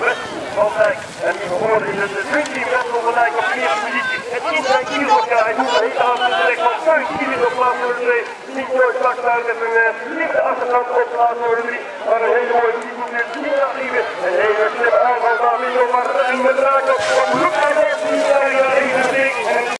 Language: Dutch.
Altijd. En die behoorde in de dreamteam wissel gelijk op de eerste positie. En iedereen hier wordt hij doet de hele avond direct van Kuit hier is op plaats nummer 2. Niet Joyce Bakstuin met een lichte achterstand op plaats nummer 3. Maar een hele mooie team moet weer 10 afgeven. Een hele slimme aanval daar weer maar Rijn met Raak op.